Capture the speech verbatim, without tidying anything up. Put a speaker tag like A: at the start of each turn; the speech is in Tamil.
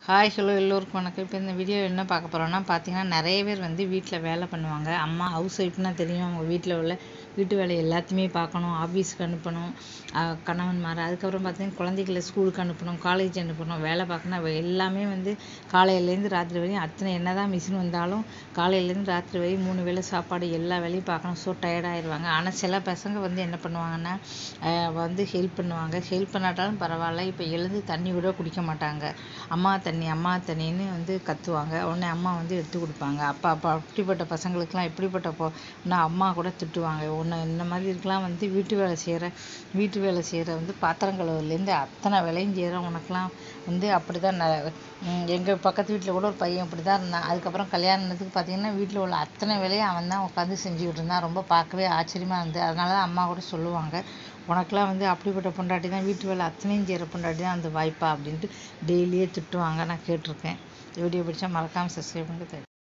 A: ஹாய் ஹலோ எல்லோருக்கும் வணக்கம். இப்போ இந்த வீடியோ என்ன பார்க்க போகிறோன்னா பார்த்தீங்கன்னா, நிறைய பேர் வந்து வீட்டில் வேலை பண்ணுவாங்க. அம்மா ஹவுஸ் ஒய்ஃப்னா தெரியும். அவங்க வீட்டில் உள்ள வீட்டு வேலை எல்லாத்தையுமே பார்க்கணும், ஆஃபீஸுக்கு அனுப்பணும், கணவன்மார். அதுக்கப்புறம் பார்த்தீங்கன்னா குழந்தைகளை ஸ்கூலுக்கு அனுப்பணும், காலேஜ் அனுப்பணும், வேலை பார்க்கணும். எல்லாமே வந்து காலையிலேருந்து ராத்திரி வரையும் அத்தனை என்ன தான் மிஷின் வந்தாலும் காலையிலேருந்து ராத்திரி வரையும் மூணு வேளை சாப்பாடு எல்லா வேலையும் பார்க்கணும். ஸோ டயர்டாகிடுவாங்க. ஆனால் சில பசங்க வந்து என்ன பண்ணுவாங்கன்னா வந்து ஹெல்ப் பண்ணுவாங்க. ஹெல்ப் பண்ணாட்டாலும் பரவாயில்ல, இப்போ எழுந்து தண்ணி கூட குடிக்க மாட்டாங்க. அம்மா தண்ணி அம்மா தண்ணின்னு வந்து கத்துவாங்க. உடனே அம்மா வந்து எடுத்து கொடுப்பாங்க. அப்போ அப்போ அப்படிப்பட்ட பசங்களுக்கெல்லாம் எப்படிப்பட்ட போ நான் அம்மா கூட திட்டுவாங்க. ஒன்று இந்த மாதிரி இருக்கலாம் வந்து வீட்டு வேலை செய்கிற வீட்டு வேலை செய்கிற வந்து பாத்திரம் கழுவுலேருந்து அத்தனை வேலையும் செய்கிற உனக்கெல்லாம் வந்து அப்படி தான். எங்கள் பக்கத்து வீட்டில் கூட ஒரு பையன் அப்படி தான் இருந்தான். அதுக்கப்புறம் கல்யாணத்துக்கு பார்த்தீங்கன்னா வீட்டில் உள்ள அத்தனை வேலையும் அவன் தான் உட்காந்து செஞ்சுக்கிட்டு இருந்தான். ரொம்ப பார்க்கவே ஆச்சரியமாக இருந்தது. அதனால தான் அம்மா கூட சொல்லுவாங்க, உனக்கெல்லாம் வந்து அப்படிப்பட்ட பொண்டாட்டி தான், வீட்டு வேலை அத்தனையும் செய்கிற பொண்டாட்டி தான் அந்த வாய்ப்பா அப்படின்ட்டு டெய்லியே திட்டுவாங்க. நான் கேட்டிருக்கேன். வீடியோ பிடிச்சா மறக்காமல் சப்ஸ்கிரைப் பண்ணுங்க.